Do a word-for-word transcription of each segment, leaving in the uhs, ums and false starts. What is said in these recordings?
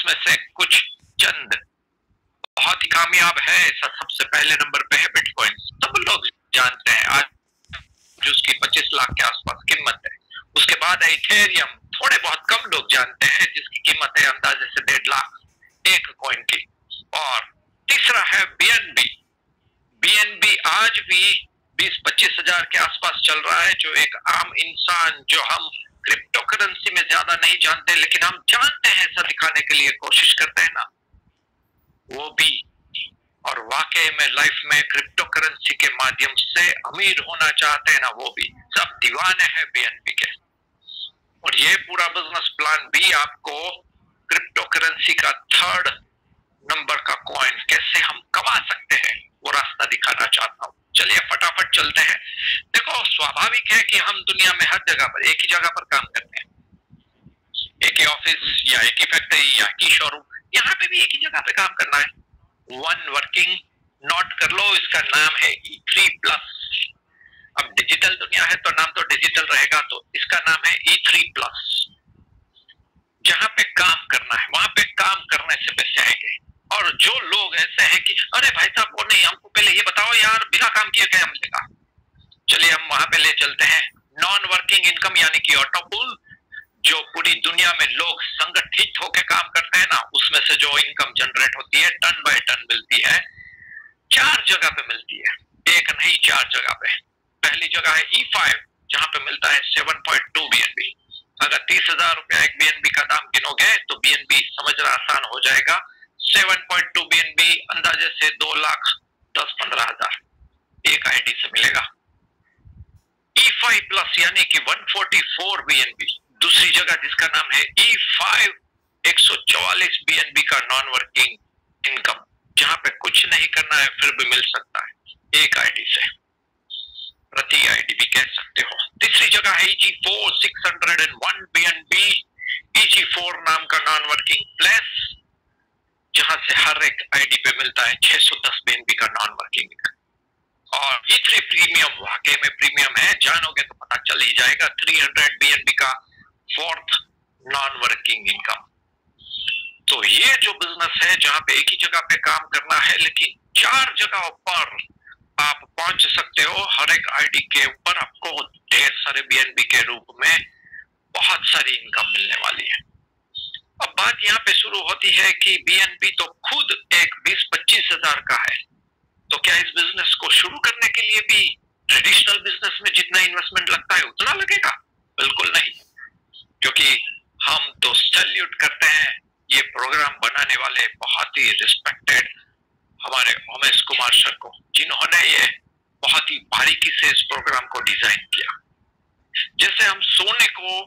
उसमें से कुछ चंद बहुत ही कामयाब है। सबसे पहले नंबर पे है बिटकॉइन, सब लोग जानते हैं, आज उसकी पच्चीस लाख के आसपास कीमत है। उसके बाद है इथेरियम, थोड़े बहुत कम लोग जानते हैं, जिसकी कीमत है अंदाजे से डेढ़ लाख एक कॉइन की। और तीसरा है बीएनबी। बीएनबी आज भी बीस पच्चीस हजार के आसपास चल रहा है, जो एक आम इंसान, जो हम क्रिप्टो करेंसी में ज्यादा नहीं जानते लेकिन हम जानते हैं ऐसा दिखाने के लिए कोशिश करते हैं ना, वो भी और वाकई में लाइफ में क्रिप्टो करेंसी के माध्यम से अमीर होना चाहते हैं ना, वो भी सब दीवाने हैं बीएनबी के। और ये पूरा बिजनेस प्लान भी आपको क्रिप्टो करेंसी का थर्ड नंबर का कॉइन कैसे हम कमा सकते हैं वो रास्ता दिखाना चाहता हूँ। चलिए फटाफट चलते हैं। देखो, स्वाभाविक है कि हम दुनिया में हर जगह पर एक ही जगह पर काम करते हैं, एक ही ऑफिस या एक ही फैक्ट्री या एक ही शोरूम, यहाँ पे भी एक ही जगह पे काम करना है। वन वर्किंग, नोट कर लो, इसका नाम है ई थ्री प्लस। अब डिजिटल दुनिया है तो नाम तो डिजिटल रहेगा, तो इसका नाम है ई थ्री प्लस। जहां पे काम करना है वहां पे काम करने से पैसे आएंगे। और जो लोग ऐसे हैं कि अरे भाई साहब वो नहीं, हमको पहले ये बताओ यार, बिना काम किए क्या मिलेगा, चलिए हम वहां पे ले चलते हैं। नॉन वर्किंग इनकम यानी कि ऑटोपूल, जो पूरी दुनिया में लोग संगठित होकर काम करते हैं ना, उसमें से जो इनकम जनरेट होती है टन बाय टन मिलती है, चार जगह पे मिलती है, एक नहीं चार जगह पे। पहली जगह है ई फाइव, जहां पे मिलता है सेवन पॉइंट टू बीएनबी। अगर तीस हजार रुपया एक बीएनबी का दाम गिनोगे तो बीएनबी समझना आसान हो जाएगा। सेवन पॉइंट टू बीएनबी अंदाजे से दो लाख दस पंद्रह हजार एक आईडी से मिलेगा। ई फाइव प्लस यानी कि वन फोर्टी फोर बीएनबी, दूसरी जगह जिसका नाम है ई फाइव, एक सौ चौवालीस बीएनबी का नॉन वर्किंग इनकम, जहां पे कुछ नहीं करना है फिर भी मिल सकता है एक आईडी से, प्रति आईडी भी कह सकते हो। तीसरी जगह है E G four, six hundred and one BNB, E G four नाम का नॉन वर्किंग प्लस, जहां से हर एक आईडी पे मिलता है छह सौ दस बीएनबी का नॉन वर्किंग इनकम। और ई थ्री प्रीमियम वाकई में प्रीमियम है, जानोगे तो पता चल ही जाएगा, थ्री हंड्रेड बीएनबी का फोर्थ नॉन वर्किंग इनकम। तो ये जो बिजनेस है जहां पे एक ही जगह पे काम करना है लेकिन चार जगहों पर आप पहुंच सकते हो, हर एक आईडी के ऊपर आपको ढेर सारे बीएनबी के रूप में बहुत सारी इनकम मिलने वाली है। अब बात यहाँ पे शुरू होती है कि बीएनबी तो खुद एक बीस पच्चीस हजार का है, तो क्या इस बिजनेस को शुरू करने के लिए भी ट्रेडिशनल बिजनेस में जितना इन्वेस्टमेंट लगता है उतना लगेगा? बिल्कुल नहीं, क्योंकि हम तो सैल्यूट करते हैं ये प्रोग्राम बनाने वाले बहुत ही रिस्पेक्टेड हमारे उमेश कुमार सर को, जिन्होंने ये बहुत ही बारीकी से इस प्रोग्राम को डिजाइन किया। जैसे हम सोने को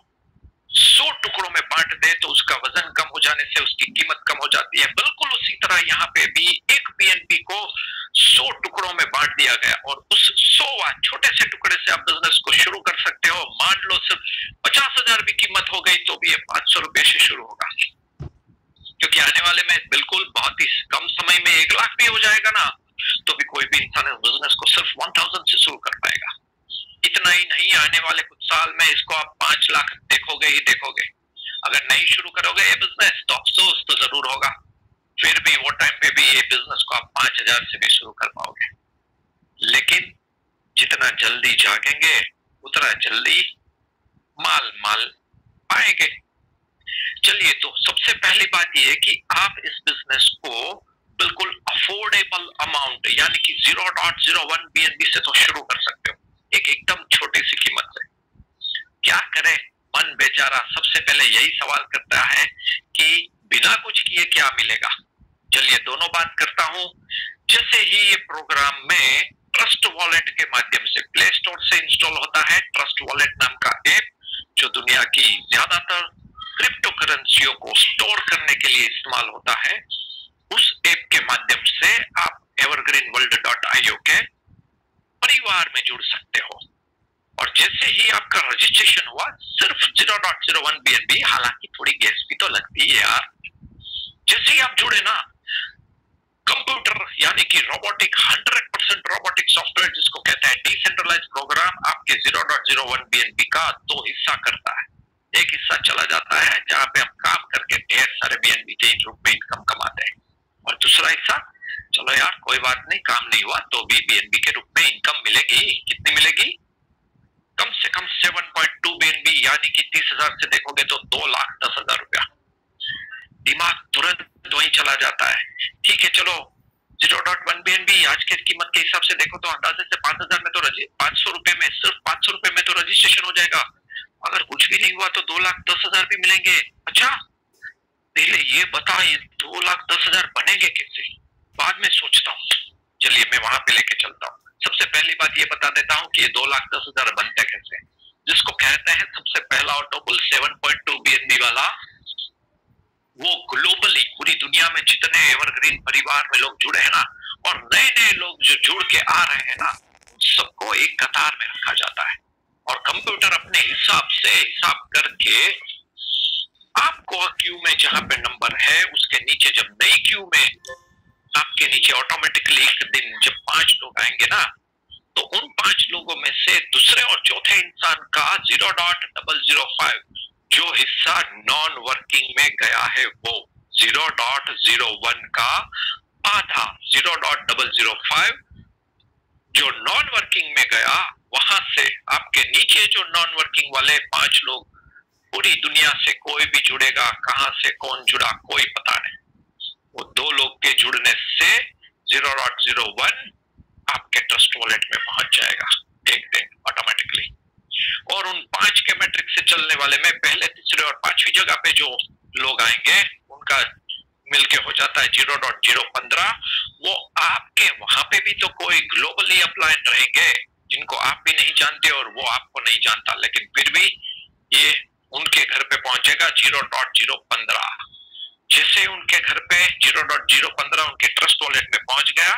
सौ टुकड़ों में बांट दे तो उसका वजन कम हो जाने से उसकी कीमत कम हो जाती है, बिल्कुल उसी तरह यहाँ पे भी एक बीएनबी को सौ टुकड़ों में बांट दिया गया और उस सौ छोटे से टुकड़े से आप बिजनेस को शुरू कर सकते हो। मान लो सिर्फ पचास हजार भी कीमत हो गई तो भी ये पांच सौ रुपए से शुरू होगा, क्योंकि आने वाले में बिल्कुल बहुत ही कम समय में एक लाख भी हो जाएगा ना, तो भी कोई भी इंसान इस बिजनेस को सिर्फ वन थाउजेंड से शुरू कर पाएगा। इतना ही नहीं, आने वाले कुछ साल में इसको आप पांच लाख देखोगे ही देखोगे। अगर नहीं शुरू करोगे ये बिजनेस तो अफसोस तो जरूर होगा, फिर भी वो टाइम पे भी ये बिजनेस को आप पांच हजार से भी शुरू कर पाओगे। लेकिन जितना जल्दी जागेंगे उतना जल्दी माल माल पाएंगे। चलिए, तो सबसे पहली बात यह है कि आप इस बिजनेस को बिल्कुल अफोर्डेबल अमाउंट यानी कि zero dot zero one BNB से तो शुरू कर सकते हो, एक एकदम छोटी सी कीमत से। क्या करे मन बेचारा सबसे पहले यही सवाल करता है कि बिना कुछ किए क्या मिलेगा। चलिए दोनों बात करता हूं। जैसे ही ये प्रोग्राम में ट्रस्ट वॉलेट के माध्यम से प्ले स्टोर से इंस्टॉल होता है, ट्रस्ट वॉलेट नाम का ऐप जो दुनिया की ज्यादातर क्रिप्टो करेंसियों को स्टोर करने के लिए इस्तेमाल होता है, उस ऐप के माध्यम से आप evergreen world dot I O के परिवार में जुड़ सकते हो। और जैसे ही आपका रजिस्ट्रेशन हुआ, सिर्फ zero dot zero one BNB, हालांकि थोड़ी गैस भी तो लगती है यार, जैसे ही आप जुड़े ना, कंप्यूटर यानी कि robotic hundred percent robotic software जिसको कहते हैं डिसेंट्रलाइज्ड प्रोग्राम, आपके zero dot zero one BNB का दो हिस्सा करता है। एक हिस्सा चला जाता है जहां पे हम काम करके ढेर सारे बीएनबी के रूप में इनकम कमाते हैं, और दूसरा हिस्सा चलो यार कोई बात नहीं, काम नहीं हुआ तो भी बीएनबी के रूप में इनकम मिलेगी। कितनी मिलेगी? कम से कम सात पॉइंट दो बीएनबी, यानी कि तीस हजार से देखोगे तो दो लाख दस हजार रुपया। दिमाग तुरंत वही चला जाता है। ठीक है चलो जीरो डॉट वन बीएनबी आज के कीमत के हिसाब से देखो तो अंदाजे से पांच हजार में तो पांच सौ रुपए में, सिर्फ पांच सौ रुपए में तो रजिस्ट्रेशन हो जाएगा। अगर कुछ भी नहीं हुआ तो दो लाख दस हजार भी मिलेंगे। अच्छा पहले ये बता, ये दो लाख दस हजार बनेंगे कैसे? बाद में सोचता हूँ, चलिए मैं वहां पे लेके चलता हूँ। सबसे पहली बात ये बता देता हूँ कि ये दो लाख दस हजार बनते कैसे, जिसको कहते हैं सबसे पहला ऑटोबुल सात पॉइंट दो बीएनबी वाला, वो ग्लोबली पूरी दुनिया में जितने एवरग्रीन परिवार में लोग जुड़े हैं ना, और नए नए लोग जो जुड़ के आ रहे हैं ना, सबको एक कतार में रखा जाता है और कंप्यूटर अपने हिसाब से हिसाब करके आपको क्यू में जहां पे नंबर है उसके नीचे, जब नई क्यू में आपके नीचे ऑटोमेटिकली एक दिन जब पांच लोग आएंगे ना, तो उन पांच लोगों में से दूसरे और चौथे इंसान का zero dot double zero five जो हिस्सा नॉन वर्किंग में गया है वो जीरो डॉट जीरो वन का आधा, zero dot double zero five जो नॉन वर्किंग में गया, वहां से आपके नीचे जो नॉन वर्किंग वाले पांच लोग, पूरी दुनिया से कोई भी जुड़ेगा, कहां से कौन जुड़ा कोई पता नहीं, वो दो लोग के जुड़ने से जीरो डॉट जीरो वन आपके ट्रस्ट वॉलेट में पहुंच जाएगा एक दिन ऑटोमेटिकली। और उन पांच के मैट्रिक से चलने वाले में पहले तीसरे और पांचवी जगह पे जो लोग आएंगे उनका मिलके हो जाता है जीरो डॉट जीरो पंद्रह। वो आपके वहां पे भी तो कोई ग्लोबली अप्लाइड रहेंगे जिनको आप भी नहीं जानते और वो आपको नहीं जानता, लेकिन फिर भी ये उनके घर पे पहुंचेगा जीरो डॉट जीरो पंद्रह। जैसे उनके घर पे जीरो डॉट जीरो पंद्रह उनके ट्रस्ट वॉलेट में पहुंच गया,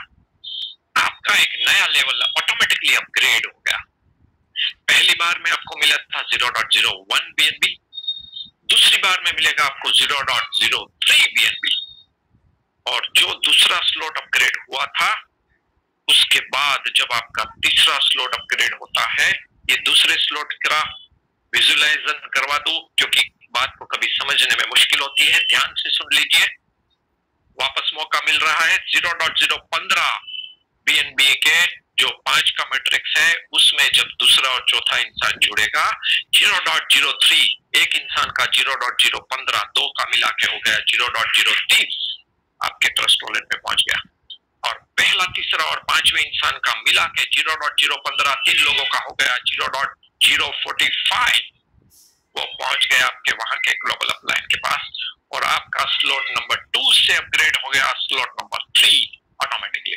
आपका एक नया लेवल ऑटोमेटिकली अपग्रेड हो गया। पहली बार में आपको मिला था zero dot zero one BNB, दूसरी बार में मिलेगा आपको zero dot zero three BNB, और जो दूसरा स्लॉट अपग्रेड हुआ था उसके बाद जब आपका तीसरा स्लॉट अपग्रेड होता है, ये दूसरे स्लॉट का विजुअलाइजेशन करवा दो क्योंकि बात को कभी समझने में मुश्किल होती है, ध्यान से सुन लीजिए। वापस मौका मिल रहा है जीरो डॉट जीरो पंद्रह बीएनबी के जो पांच का मैट्रिक्स है उसमें जब दूसरा और चौथा इंसान जुड़ेगा, जीरो डॉट जीरो थ्री एक इंसान का जीरो डॉट जीरो पंद्रह दो का मिला के हो गया जीरो डॉट जीरो तीस, आपके ट्रस्ट वॉलेट में पहुंच गया। और पहला तीसरा और पांचवें इंसान का मिला के जीरो डॉट जीरो पंद्रह तीन लोगों का हो गया zero dot zero forty five, वो पहुंच गया आपके वहां के ग्लोबल अपलाइन के पास, और आपका स्लॉट नंबर टू से अपग्रेड हो गया स्लॉट नंबर थ्री ऑटोमेटिकली।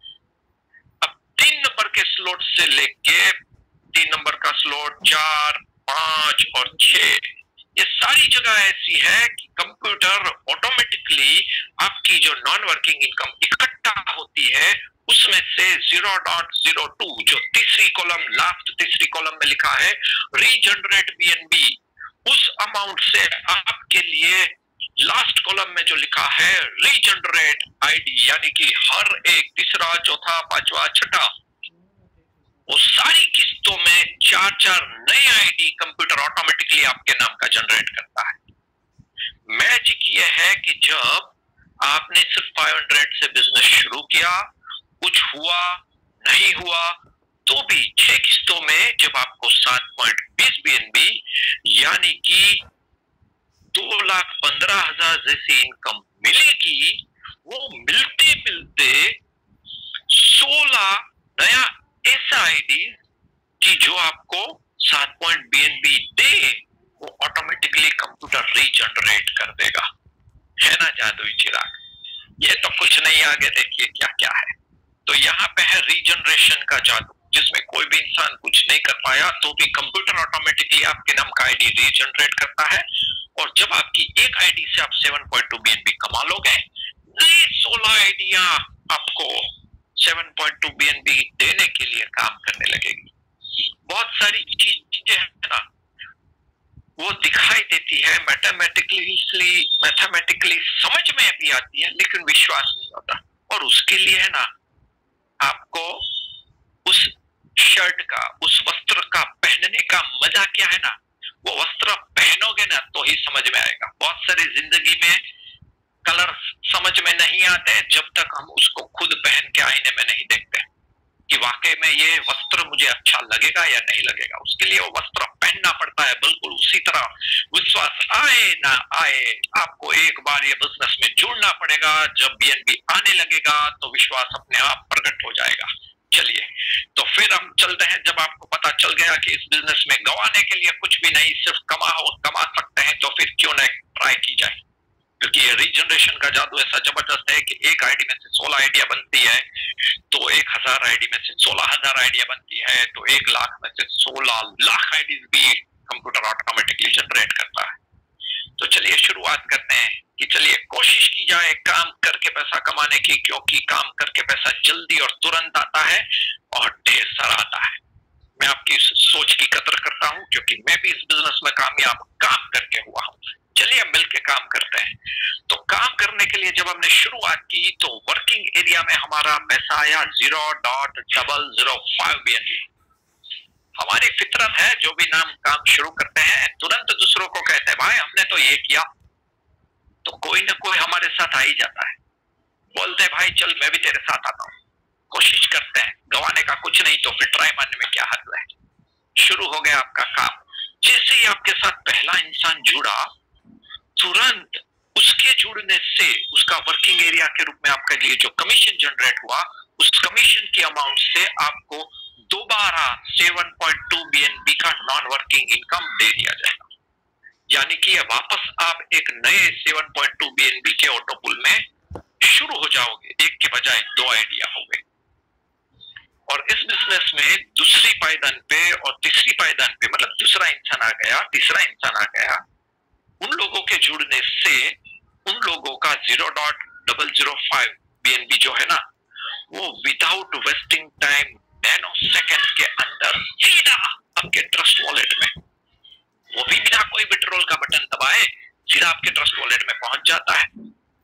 अब तीन नंबर के स्लॉट से लेके तीन नंबर का स्लॉट चार पांच और छह, ये सारी जगह ऐसी है कि कंप्यूटर ऑटोमेटिकली आपकी जो नॉन वर्किंग इनकम इकट्ठा होती है उसमें से जीरो डॉट जीरो टू जो तीसरी कॉलम लास्ट तीसरी कॉलम में लिखा है रीजनरेट बीएनबी, उस अमाउंट से आपके लिए लास्ट कॉलम में जो लिखा है रीजनरेट आईडी, यानी कि हर एक तीसरा चौथा पांचवा छठा वो सारी किस्तों में चार चार नए आईडी कंप्यूटर ऑटोमेटिकली आपके नाम का जनरेट करता है। मैजिक ये है कि जब आपने सिर्फ पाँच सौ से बिजनेस शुरू किया, कुछ हुआ नहीं हुआ, तो भी छह किस्तों में जब आपको सात पॉइंट बीस बीएनबी यानी कि दो लाख पंद्रह हजार जैसी इनकम मिलेगी, वो मिलते मिलते सोलह नया ऐसा आईडी कि जो आपको सात पॉइंट बीएनबी दे, वो ऑटोमेटिकली कंप्यूटर रीजनरेट कर देगा। है ना जादुई चिराग? ये तो कुछ नहीं, आगे देखिए क्या क्या है। तो यहाँ पे है रीजनरेशन का जादू, जिसमें कोई भी इंसान कुछ नहीं कर पाया तो भी कंप्यूटर ऑटोमेटिकली आपके नाम का आईडी रीजनरेट करता है, और जब आपकी एक आईडी से आप सात पॉइंट दो बीएनबी कमा लोगे, नई सोलह आईडियां आपको सात पॉइंट दो बीएनबी देने के लिए काम करने लगेगी। बहुत सारी चीजें है ना वो दिखाई देती है, मैथमेटिकली मैथमेटिकली समझ में भी आती है, लेकिन विश्वास नहीं होता। और उसके लिए है ना आपको उस शर्ट का, उस वस्त्र का पहनने का मजा क्या है ना, वो वस्त्र पहनोगे ना तो ही समझ में आएगा। बहुत सारी जिंदगी में कलर समझ में नहीं आते जब तक हम उसको खुद पहन के आईने में नहीं देखते कि वाकई में ये वस्त्र मुझे अच्छा लगेगा या नहीं लगेगा। उसके लिए वो वस्त्र पहनना पड़ता है। बिल्कुल उसी तरह विश्वास आए ना आए, आपको एक बार ये बिजनेस में जुड़ना पड़ेगा। जब बीएनबी आने लगेगा तो विश्वास अपने आप प्रकट हो जाएगा। चलिए, तो फिर हम चलते हैं। जब आपको पता चल गया कि इस बिजनेस में गंवाने के लिए कुछ भी नहीं, सिर्फ कमा हो कमा सकते हैं, तो फिर क्यों ना ट्राई की जाए। क्योंकि ये रीजनरेशन का जादू ऐसा जबरदस्त है कि एक आईडी में से सोलह आइडिया बनती है, तो एक हजार आईडी में से सोलह हजार आइडिया बनती है, तो एक लाख में से सोलह लाख आईडीज भी कंप्यूटर ऑटोमेटिकली जनरेट करता है। तो चलिए शुरुआत करते हैं कि चलिए कोशिश की जाए काम करके पैसा कमाने की, क्योंकि काम करके पैसा जल्दी और तुरंत आता है और ढेर सारा आता है। मैं आपकी सोच की कदर करता हूं, क्योंकि मैं भी इस बिजनेस में कामयाब काम करके हुआ हूं। चलिए हम मिलकर काम करते हैं। तो काम करने के लिए जब हमने शुरुआत की तो वर्किंग एरिया में हमारा पैसा आया zero dot double zero five BNB. हमारी फितरत है, जो भी नाम काम शुरू करते हैं तुरंत दूसरों को कहते हैं भाई हमने तो ये किया, तो कोई ना कोई हमारे साथ आ ही जाता है। बोलते हैं भाई चल मैं भी तेरे साथ आता हूँ। कोशिश करते हैं, गंवाने का कुछ नहीं, तो फिर ट्राई मारने में क्या हर्ज है। शुरू हो गया आपका काम। जैसे ही आपके साथ पहला इंसान जुड़ा, तुरंत उसके जुड़ने से उसका वर्किंग एरिया के रूप में आपके लिए जो कमीशन जनरेट हुआ, उस कमीशन की अमाउंट से आपको दोबारा सात पॉइंट दो बीएनबी का नॉन वर्किंग इनकम दे दिया जाएगा। यानी कि वापस आप एक नए सात पॉइंट दो बीएनबी के ऑटोपुल में शुरू हो जाओगे। एक के बजाय दो आइडिया हो गए। और इस बिजनेस में दूसरी पायदान पे और तीसरी पायदान पे, मतलब दूसरा इंसान आ गया, तीसरा इंसान आ गया, उन लोगों के जुड़ने से उन लोगों का zero dot double zero five BNB जो है ना, वो without wasting time nano second के अंदर सीधा आपके ट्रस्ट वॉलेट में, वो भी बिना कोई विड्रॉल का बटन दबाए, सीधा आपके ट्रस्ट वॉलेट में पहुंच जाता है।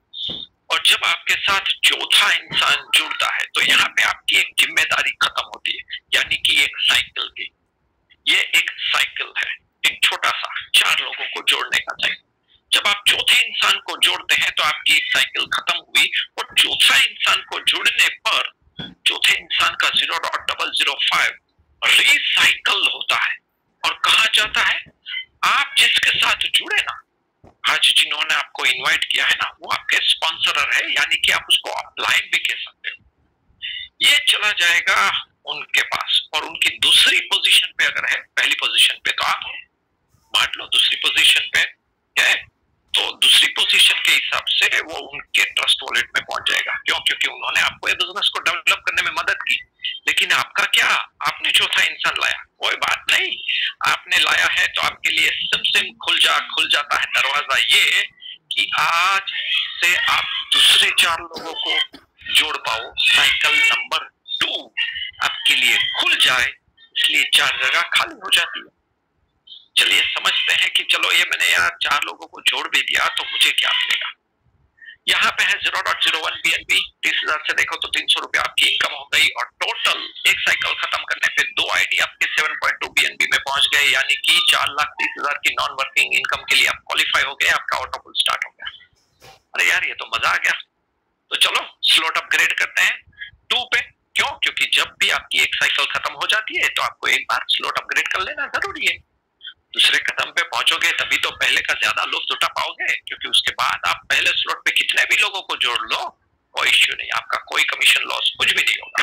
और जब आपके साथ चौथा इंसान जुड़ता है तो यहाँ पे आपकी एक जिम्मेदारी खत्म होती है, यानी कि एक साइकिल की। ये एक साइकिल है, एक छोटा सा चार लोगों को जोड़ने का साइकिल। जब आप चौथे इंसान को जोड़ते हैं तो आपकी एक साइकिल खत्म हुई, और चौथा इंसान को जुड़ने पर चौथे इंसान का zero dot double zero five recycle होता है और कहा जाता है आप जिसके साथ जुड़े ना, आज जिन्होंने आपको इनवाइट किया है ना, वो आपके स्पॉन्सरर है, यानी कि आप उसको अपलाइन भी कह सकते हो। ये चला जाएगा उनके पास, और उनकी दूसरी पोजीशन पे अगर है, पहली पोजीशन पे तो आप हो, मान लो दूसरी पोजीशन पे है, तो दूसरी पोजीशन के हिसाब से वो उनके ट्रस्ट वॉलेट में पहुंच जाएगा। क्यों? क्योंकि उन्होंने आपको ये बिजनेस को डेवलप करने में मदद की। लेकिन आपका क्या, आपने चौथा इंसान लाया, कोई बात नहीं, आपने लाया है तो आपके लिए सिम सिम खुल जा खुल जाता है दरवाजा ये कि आज से आप दूसरे चार लोगों को जोड़ पाओ। साइकिल नंबर टू आपके लिए खुल जाए, इसलिए चार जगह खाली हो जाती है। चलिए समझते हैं कि चलो ये मैंने यार चार लोगों को जोड़ भी दिया तो मुझे क्या मिलेगा। यहाँ पे है zero dot zero one BNB, तीस हजार से देखो तो तीन सौ रुपया आपकी इनकम हो गई, और टोटल एक साइकिल खत्म करने पे दो आईडी आपके सात पॉइंट दो बीएनबी में पहुंच गए, यानी कि चार लाख तीस हजार की नॉन वर्किंग इनकम के लिए आप क्वालिफाई हो गए, आपका ऑटोपुल स्टार्ट हो गया। अरे यार ये तो मजा आ गया। तो चलो स्लॉट अपग्रेड करते हैं टू पे। क्यों? क्योंकि जब भी आपकी एक साइकिल खत्म हो जाती है तो आपको एक बार स्लॉट अपग्रेड कर लेना जरूरी है। दूसरे कदम पे पहुंचोगे तभी तो पहले का ज्यादा लुत्फ उठा पाओगे, क्योंकि उसके बाद आप पहले स्लॉट पे कितने भी लोगों को जोड़ लो, कोई इश्यू नहीं, आपका कोई कमीशन लॉस कुछ भी नहीं होगा।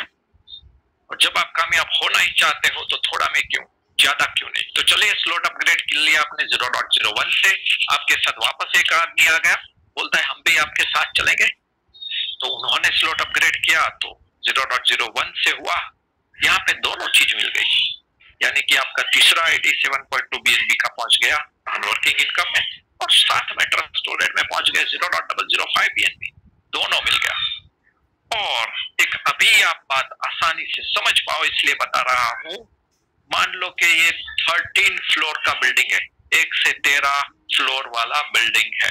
और जब आप कामयाब होना ही चाहते हो तो थोड़ा में क्यों, ज्यादा क्यों नहीं। तो चलिए स्लॉट अपग्रेड कर लिया आपने जीरो डॉट जीरो वन से, आपके साथ वापस एक आदमी आ गया, बोलता है हम भी आपके साथ चलेंगे। तो उन्होंने स्लॉट अपग्रेड किया तो जीरो डॉट जीरो वन से हुआ, यहाँ पे दोनों चीज मिल गई, यानी कि आपका तीसरा आईडी सात पॉइंट दो बीएनबी का पहुंच गया वर्किंग इनकम में, और साथ में ट्रस्ट वॉलेट में पहुंच गए zero dot double zero five BNB, दोनों मिल गया। और एक अभी आप बात आसानी से समझ पाओ इसलिए बता रहा हूं, मान लो कि ये थर्टीन फ्लोर का बिल्डिंग है, एक से तेरह फ्लोर वाला बिल्डिंग है,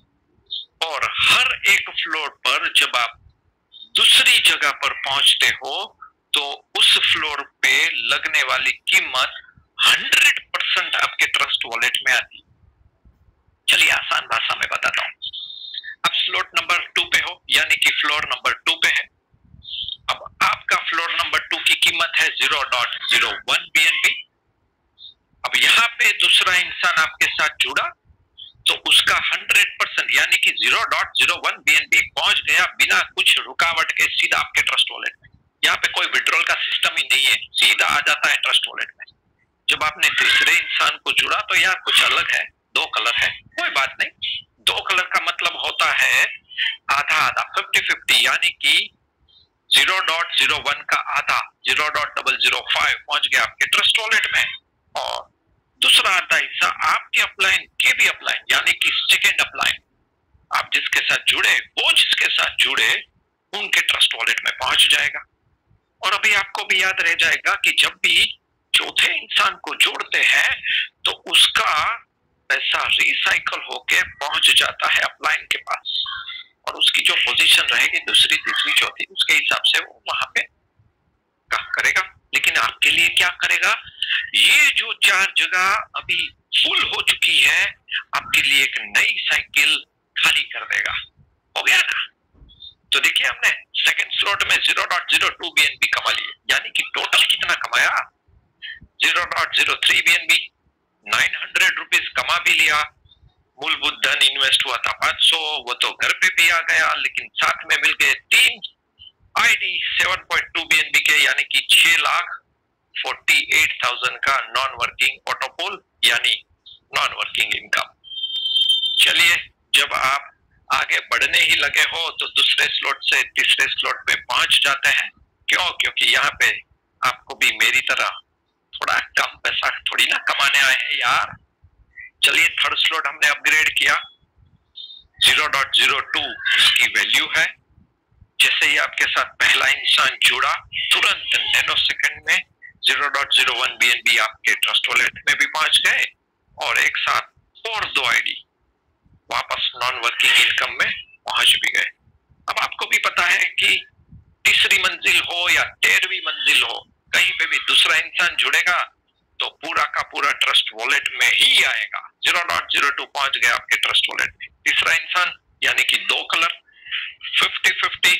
और हर एक फ्लोर पर जब आप दूसरी जगह पर पहुंचते हो तो उस फ्लोर पे लगने वाली कीमत हंड्रेड परसेंट आपके ट्रस्ट वॉलेट में आती। चलिए आसान भाषा में बताता हूँ। अब स्लॉट नंबर टू पे हो, यानी कि फ्लोर नंबर टू पे है। अब आपका फ्लोर नंबर टू की कीमत है zero dot zero one BNB. अब यहाँ पे दूसरा इंसान आपके साथ जुड़ा तो उसका हंड्रेड परसेंट यानी कि zero dot zero one BNB पहुंच गया बिना कुछ रुकावट के सीधा आपके ट्रस्ट वॉलेट में। यहाँ पे कोई विड्रॉल का सिस्टम ही नहीं है, सीधा आ जाता है ट्रस्ट वॉलेट में। जब आपने तीसरे इंसान को जुड़ा तो यार कुछ अलग है, दो कलर है, कोई बात नहीं। दो कलर का मतलब होता है आधा आधा, फिफ्टी फिफ्टी, यानी कि जीरो डॉट जीरो वन का आधा zero dot double zero five पहुंच गया आपके ट्रस्ट वॉलेट में, और दूसरा आधा हिस्सा आपके अपलाइन के भी अपलाइन यानी कि सेकेंड अपलाइन, आप जिसके साथ जुड़े वो जिसके साथ जुड़े उनके ट्रस्ट वॉलेट में पहुंच जाएगा। और अभी आपको भी याद रह जाएगा कि जब भी चौथे इंसान को जोड़ते हैं तो उसका पैसा रिसाइकल होके पहुंच जाता है अपलाइन के पास, और उसकी जो पोजीशन रहेगी दूसरी तीसरी चौथी उसके हिसाब से वो वहां पे काम करेगा। लेकिन आपके लिए क्या करेगा, ये जो चार जगह अभी फुल हो चुकी है आपके लिए एक नई साइकिल खाली कर देगा। हो गया ना? तो देखिए हमने सेकंड स्लॉट में zero dot zero two BNB कमा लिए, यानी कि टोटल कितना कमाया, zero dot zero three BNB, nine hundred rupees कमा भी लिया। मूलभूत धन इन्वेस्ट हुआ था पांच सौ, वो तो घर पे भी आ गया, लेकिन साथ में मिल गए तीन ID seven point two BNB के, यानी कि छह लाख फोर्टी एट थाउजेंड का नॉन वर्किंग ऑटोपोल यानी नॉन वर्किंग इनकम। चलिए जब आप आगे बढ़ने ही लगे हो तो दूसरे स्लॉट से तीसरे स्लॉट पे पहुंच जाते हैं। क्यों? क्योंकि यहाँ पे आपको भी मेरी तरह थोड़ा कम पैसा थोड़ी ना कमाने आए हैं यार। चलिए थर्ड स्लॉट हमने अपग्रेड किया, जीरो डॉट जीरो टू उसकी वैल्यू है। जैसे ही आपके साथ पहला इंसान जुड़ा तुरंत नैनो सेकंड में zero dot zero one BNB आपके ट्रस्ट वॉलेट में भी पहुंच गए, और एक साथ और दो आईडी वापस नॉन वर्किंग इनकम में पहुंच भी गए। अब आपको भी पता है कि तीसरी मंजिल हो या तेरहवीं मंजिल हो, कहीं पे भी दूसरा इंसान जुड़ेगा तो पूरा का पूरा ट्रस्ट वॉलेट में ही आएगा। जीरो डॉट जीरो टू पहुंच गया आपके ट्रस्ट वॉलेट में, तीसरा इंसान यानी कि दो कलर फिफ्टी फिफ्टी,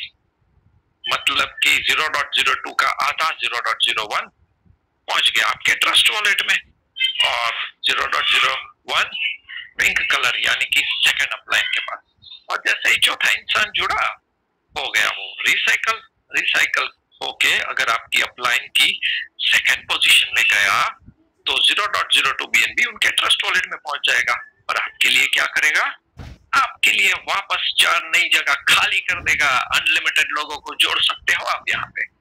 मतलब कि जीरो डॉट जीरो टू का आधा जीरो डॉट जीरो वन पहुंच गया आपके ट्रस्ट वॉलेट में, और zero dot zero one pink colour यानी कि सेकंड अपलाइन के पास। और जैसे ही चौथा इंसान जुड़ा हो गया वो रिसाइकल, रिसाइकल होके अगर आपकी अपलाइन की सेकंड पोजीशन में गया तो zero dot zero two BNB उनके ट्रस्ट वॉलेट में पहुंच जाएगा। और आपके लिए क्या करेगा, आपके लिए वापस चार नई जगह खाली कर देगा। अनलिमिटेड लोगों को जोड़ सकते हो आप यहाँ पे।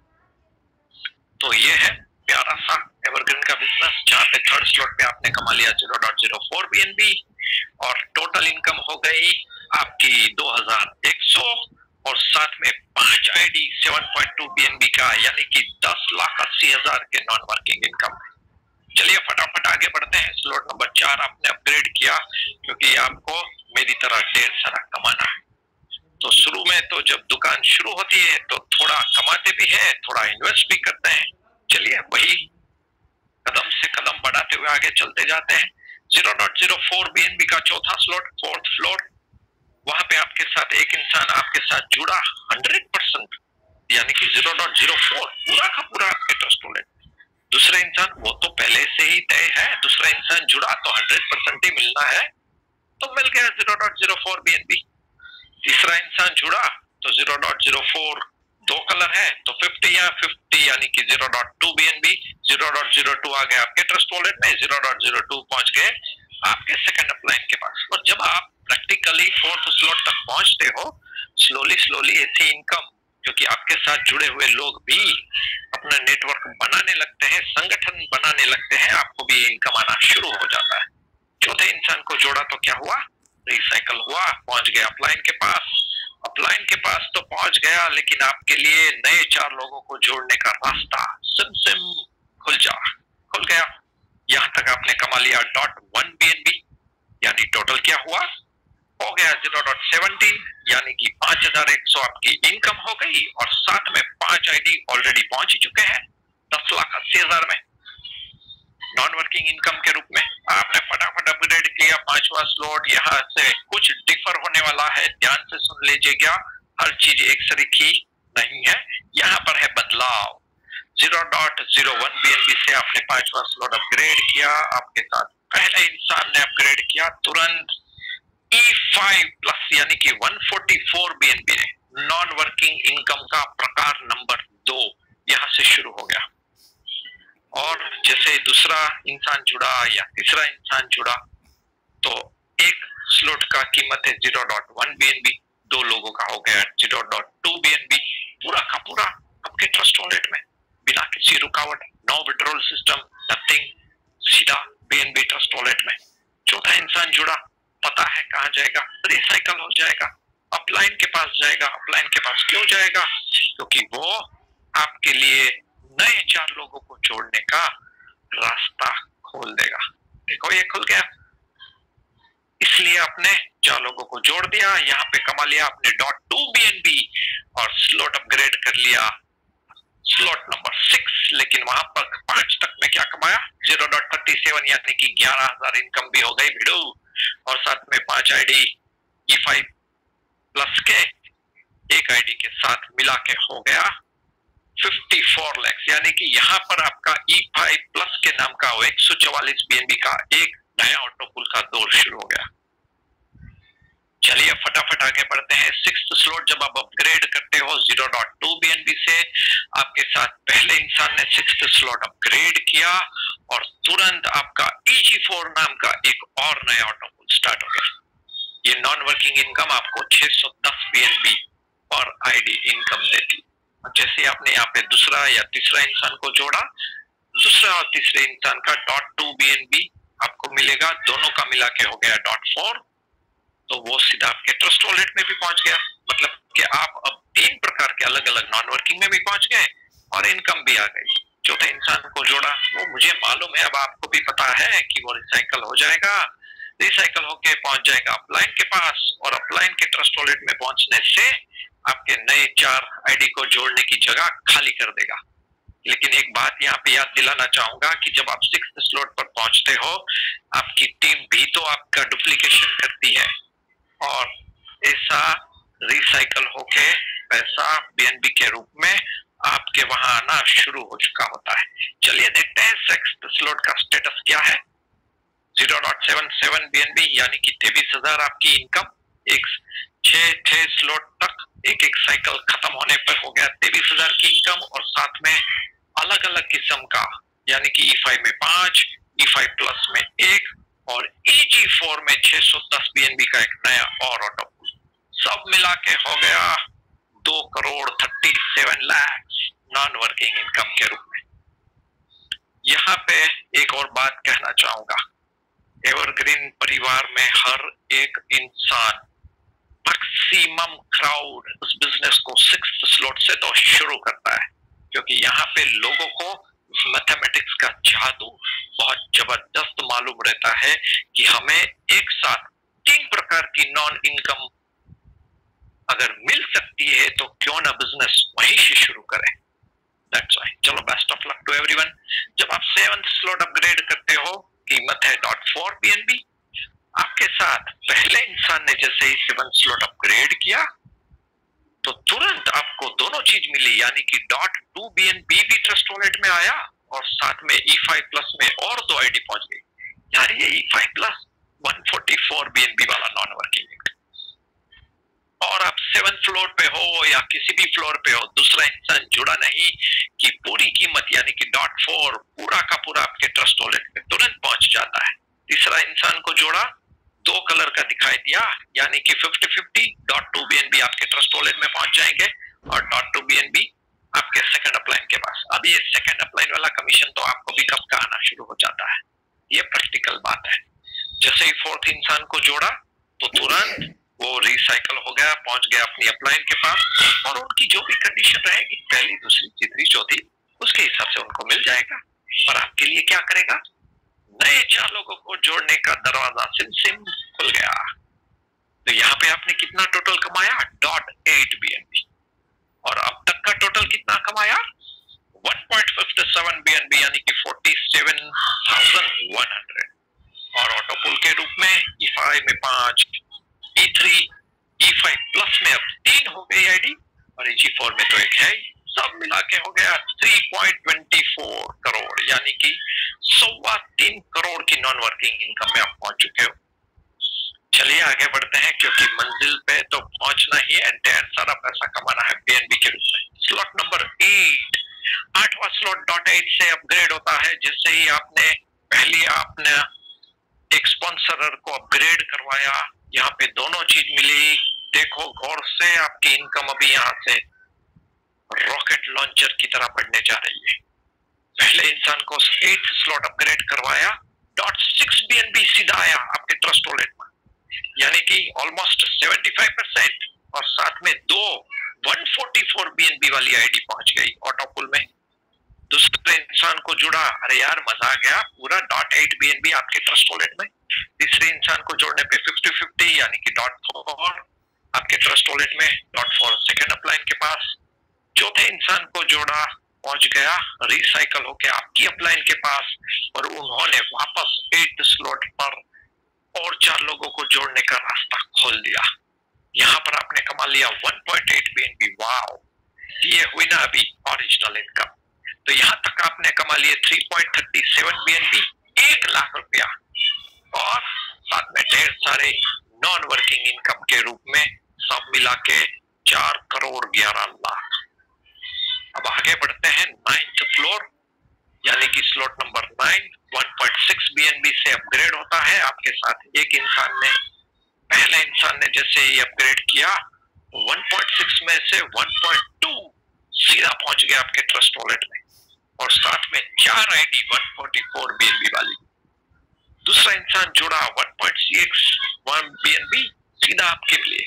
तो ये है प्यारा सा एवरग्रीन का बिजनेस, जहाँ पे थर्ड स्लॉट पे आपने कमा लिया zero dot zero four BNB, और टोटल इनकम हो गई आपकी दो हजार एक सौ, और साथ में पांच ID seven point two BNB का, यानी कि दस लाख अस्सी हजार के नॉन वर्किंग इनकम। चलिए फटाफट आगे बढ़ते हैं। स्लॉट नंबर चार आपने अपग्रेड किया क्योंकि आपको मेरी तरह ढेर सारा कमाना है। तो शुरू में तो जब दुकान शुरू होती है तो थोड़ा कमाते भी है, थोड़ा इन्वेस्ट भी करते हैं। चलिए वही कदम से कदम बढ़ाते हुए आगे चलते जाते हैं। Zero dot zero four BNB का चौथा स्लॉट, फोर्थ फ्लोर, वहां पे आपके साथ एक इंसान आपके साथ जुड़ा हंड्रेड परसेंट, यानी कि जीरो डॉट जीरो फोर पूरा का पूरा आपके ट्रस्ट वॉलेट। दूसरा इंसान वो तो पहले से ही तय है, दूसरा इंसान जुड़ा तो हंड्रेड परसेंट ही मिलना है, तो मिल गया zero dot zero four BNB. तीसरा इंसान जुड़ा तो जीरो डॉट जीरो फोर दो कलर है तो फिफ्टी या फिफ्टी, यानी कि zero dot two BNB. Zero dot zero two आ गया आपके ट्रस्ट वॉलेट में, जीरो डॉट जीरो टू पहुंच गए आपके सेकंड अपलाइन के पास। और जब आप प्रैक्टिकली फोर्थ स्लॉट तक पहुंचते हो, स्लोली स्लोली ऐसी इनकम, क्योंकि आपके साथ जुड़े हुए लोग भी अपना नेटवर्क बनाने लगते हैं, संगठन बनाने लगते हैं, आपको भी इनकम आना शुरू हो जाता है। चौथे इंसान को जोड़ा तो क्या हुआ, रिसाइकल हुआ, पहुंच गया अपलाइन के पास। अपलाइन के पास तो पहुंच गया, लेकिन आपके लिए नए चार लोगों को जोड़ने का रास्ता सिम सिम खुल जा खुल गया। यहां तक आपने कमा लिया डॉट वन बीएनबी, यानी टोटल क्या हुआ, हो गया जीरो डॉट सेवनटीन, यानी कि पांच हजार एक सौ आपकी इनकम हो गई, और साथ में पांच आईडी ऑलरेडी पहुंच ही चुके हैं दस लाख अस्सी हजार में। नॉन वर्किंग इनकम के रूप में आपने फटाफट अपग्रेड किया पांचवा स्लॉट। यहाँ से कुछ डिफर होने वाला है, ध्यान से सुन लीजिएगा, हर चीज एक सरीखी नहीं है, यहाँ पर है बदलाव। Zero point zero one BNB से आपने पांचवा स्लॉट अपग्रेड किया, आपके साथ पहले इंसान ने अपग्रेड किया, तुरंत ई फाइव प्लस यानी कि वन फोर्टी फोर बीएनबी ने नॉन वर्किंग इनकम का प्रकार नंबर दो यहाँ से शुरू हो गया। और जैसे दूसरा इंसान जुड़ा या तीसरा इंसान जुड़ा तो एक स्लॉट का कीमत है ज़ीरो पॉइंट वन बीएनबी, दो लोगों का हो गया ज़ीरो पॉइंट टू बीएनबी, पूरा का पूरा आपके ट्रस्ट वॉलेट में बिना किसी रुकावट, नो विड्रॉल सिस्टम, नथिंग, सीधा बीएनबी ट्रस्ट वॉलेट में। चौथा इंसान जुड़ा, पता है कहाँ जाएगा, रिसाइकल हो जाएगा, अपलाइन के पास जाएगा। अपलाइन के पास क्यों जाएगा? क्योंकि वो आपके लिए नए चार लोगों को जोड़ने का रास्ता खोल देगा। देखो ये खुल गया, इसलिए आपने चार लोगों को जोड़ दिया, यहाँ पे कमा लिया आपने डॉट टू बीएनबी और स्लॉट अपग्रेड कर लिया स्लॉट नंबर सिक्स। लेकिन वहां पर पांच तक में क्या कमाया? ज़ीरो पॉइंट थर्टी सेवन यानी कि ग्यारह हजार इनकम भी हो गई भिड़ो, और साथ में पांच आईडी ई फाइव प्लस के एक आईडी के साथ मिला के हो गया चौवन लाख, यानी कि यहाँ पर आपका ई फाइव प्लस के नाम का एक सौ चौवालीस बीएनबी का एक नया ऑटोपुल का दौर शुरू हो गया। चलिए फटाफट आगे बढ़ते हैं। सिक्स्थ स्लॉट जब आप अपग्रेड करते हो ज़ीरो पॉइंट टू बीएनबी से, आपके साथ पहले इंसान ने सिक्स्थ स्लॉट अपग्रेड किया और तुरंत आपका ई जी फोर नाम का एक और नया ऑटोपुल स्टार्ट हो गया। ये नॉन वर्किंग इनकम आपको छह सौ दस बीएनबी पर आईडी इनकम देती। जैसे आपने यहाँ पे दूसरा या तीसरा इंसान को जोड़ा, दूसरा और तीसरे इंसान का डॉट टू बीएनबी आपको मिलेगा, दोनों का मिला के हो गया डॉट फोर, तो वो सीधा आपके ट्रस्ट वॉलेट में भी पहुंच गया। मतलब कि आप अब तीन प्रकार के अलग अलग नॉन वर्किंग में भी पहुंच गए और इनकम भी आ गई। चौथे इंसान को जोड़ा, वो मुझे मालूम है, अब आपको भी पता है कि वो रिसाइकल हो जाएगा, रिसाइकल होके पहुंच जाएगा अपलाइन के पास, और अपलाइन के ट्रस्ट वॉलेट में पहुंचने से आपके नए चार आईडी को जोड़ने की जगह खाली कर देगा। लेकिन एक बात यहाँ पे याद दिलाना चाहूंगा कि जब आप सिक्स्थ स्लॉट पर पहुंचते हो, आपकी टीम भी तो आपका डुप्लीकेशन करती है और ऐसा रिसाइकल होके पैसा बीएनबी के रूप में आपके वहां आना शुरू हो चुका होता है। चलिए देखते हैं सिक्स्थ स्लॉट का स्टेटस क्या है। Zero point seven seven BNB यानी कि तेईस हजार आपकी इनकम, एक छह छह स्लॉट तक एक एक साइकिल खत्म होने पर हो गया तेईस हजार की इनकम, और साथ में अलग अलग किस्म का यानी कि ई फाइव में पांच, ई फाइव प्लस में एक और ई जी फोर में छह सौ दस बीएनबी का एक नया और ऑटोपुल, सब मिला के हो गया दो crore thirty seven lakh non working income के रूप में। यहाँ पे एक और बात कहना चाहूंगा, एवरग्रीन परिवार में हर एक इंसान, मैक्सिमम क्राउड उस बिजनेस को सिक्स्थ स्लॉट से तो शुरू करता है, क्योंकि यहाँ पे लोगों को मैथमेटिक्स का जादू बहुत जबरदस्त मालूम रहता है कि हमें एक साथ तीन प्रकार की नॉन इनकम अगर मिल सकती है तो क्यों ना बिजनेस वहीं से शुरू करें। That's why. चलो best of luck to everyone. जब आप सेवंथ स्लॉट अपग्रेड करते हो, कीमत है डॉट फोर बीएनबी, आपके साथ पहले इंसान ने जैसे ही सेवन स्लॉट अपग्रेड किया तो तुरंत आपको दोनों चीज मिली, यानी कि डॉट टू बीएनबी भी ट्रस्ट वॉलेट में आया और साथ में ई फाइव प्लस में और दो आईडी पहुंच गई। यार ये E five plus one forty four BNB वाला नॉन वर्किंग इनकम, और आप सेवन फ्लोर पे हो या किसी भी फ्लोर पे हो, दूसरा इंसान जुड़ा नहीं कि पूरी कीमत यानी कि डॉट फोर पूरा का पूरा आपके ट्रस्ट वॉलेट में तुरंत पहुंच जाता है। तीसरा इंसान को जोड़ा, दो कलर का दिखाई दिया, यानी कि fifty fifty dot two BNB आपके ट्रस्ट वॉलेट में पहुंच जाएंगे और डॉट टू बीएनबी आपके सेकंड अपलाइन के पास। अब ये सेकंड अपलाइन वाला कमीशन तो आपको भी कब का आना शुरू हो जाता है, ये प्रैक्टिकल बात है। जैसे ही फोर्थ इंसान को जोड़ा तो तुरंत वो रिसाइकल हो गया, पहुंच गया अपनी अपलाइन के पास, और उनकी जो भी कंडीशन रहेगी पहली, दूसरी, तीसरी, चौथी, उसके हिसाब से उनको मिल जाएगा। और आपके लिए क्या करेगा, नए चार लोगों को जोड़ने का दरवाजा सिम सिम खुल गया। तो यहाँ पे आपने कितना टोटल कमाया, डॉट एट बीएनबी, और अब तक का टोटल कितना कमाया, one point five seven BNB, यानी कि forty seven thousand one hundred. और ऑटो पुल के रूप में ई फाइव में पांच, E three, E five plus में अब तीन हो गई आईडी और ई जी फोर में तो एक है। सब मिला के हो गया three point two four crore, यानी कि सवा तीन करोड़ की नॉन वर्किंग इनकम में आप पहुंच चुके हो। चलिए आगे बढ़ते हैं, क्योंकि मंजिल पे तो पहुंचना ही है, ढेर सारा पैसा कमाना है बीएनबी के रूप में। स्लॉट नंबर एट, आठवां स्लॉट डॉट एट से अपग्रेड होता है। जिससे ही आपने पहले आपने एक स्पॉन्सरर को अपग्रेड करवाया, यहाँ पे दोनों चीज मिली। देखो गौर से, आपकी इनकम अभी यहाँ से रॉकेट लॉन्चर की तरह बढ़ने जा रही है। पहले इंसान को एट स्लॉट अपग्रेड करवाया, डॉट सिक्स बीएनबी सीधा आया आपके ट्रस्ट वॉलेट में, यानी कि ऑलमोस्ट सेवेंटी फाइव परसेंट, और साथ में दो वन फोर्टी फोर बीएनबी वाली आईडी पहुंच गई ऑटो पुल में। दूसरे इंसान को जुड़ा, अरे यार मजा आ गया, पूरा डॉट एट बीएनबी आपके ट्रस्ट वॉलेट में। तीसरे इंसान को जोड़ने पे फिफ्टी फिफ्टी, यानी कि डॉट फोर आपके ट्रस्ट वॉलेट में, डॉट फोर सेकेंड अपलाइन के पास। चौथे इंसान को जोड़ा, पहुंच गया रिसाइकल होके आपकी अपलाइन के पास, और उन्होंने वापस एट स्लॉट पर और चार लोगों को जोड़ने का रास्ता खोल दिया। यहाँ पर आपने कमा लिया one point eight BNB. Wow, ये हुई ना अभी ओरिजिनल इनकम। तो यहाँ तक आपने कमा लिए three point three seven BNB, एक लाख रुपया, और साथ में ढेर सारे नॉन वर्किंग इनकम के रूप में सब मिला के चार करोड़ ग्यारह लाख। अब आगे बढ़ते हैं, नाइन्थ फ्लोर यानी कि slot number nine, one point six BNB से अपग्रेड होता है आपके साथ एक इंसान ने। पहले इंसान ने जैसे ही अपग्रेड किया, वन पॉइंट सिक्स में से वन पॉइंट टू सीधा पहुंच गया आपके ट्रस्ट वॉलेट में, और साथ में चार ID one forty four BNB वाली। दूसरा इंसान जुड़ा, one point six one BNB सीधा आपके लिए।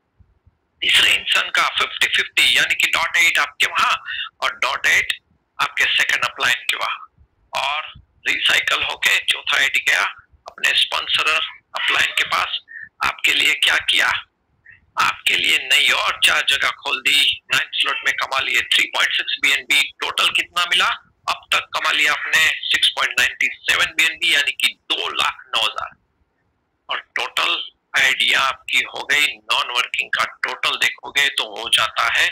तीसरे इंसान का फिफ्टी फिफ्टी, यानी कि डॉट एट आपके वहां और डॉट एट आपके सेकंड अपलाइन के वहां, और रिसाइकल होके चौथा आईडी गया अपने स्पॉन्सर अपलाइन के पास। आपके लिए क्या किया, आपके लिए नई और चार जगह खोल दी। नाइन स्लॉट में कमा लिए three point six BNB. Total कितना मिला अब तक कमा लिया आपने six point nine seven BNB, यानी कि दो लाख नौ हजार। और टोटल आइडिया आपकी हो गई नॉन वर्किंग का टोटल देखोगे तो हो जाता है